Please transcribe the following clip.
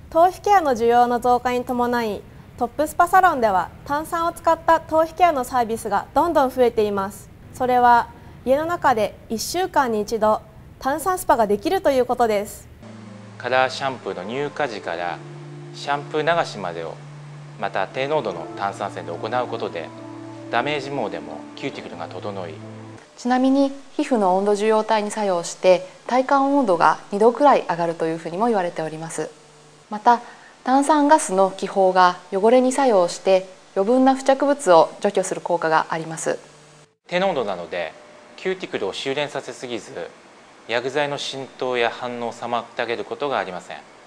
頭皮ケアの需要の増加に伴い、トップスパサロンでは炭酸を使った頭皮ケアのサービスがどんどん増えています。それは家の中で1週間に1度炭酸スパができるということです。 カラーシャンプーの入荷時からシャンプー流しまでをまた低濃度の炭酸泉で行うことでダメージ毛でもキューティクルが整い、 ちなみに皮膚の温度受容体に作用して体感温度が2度くらい上がるというふうにも言われております。また炭酸ガスの気泡が汚れに作用して余分な付着物を除去する効果があります。 低濃度なのでキューティクルを収斂させすぎず、薬剤の浸透や反応を妨げることがありません。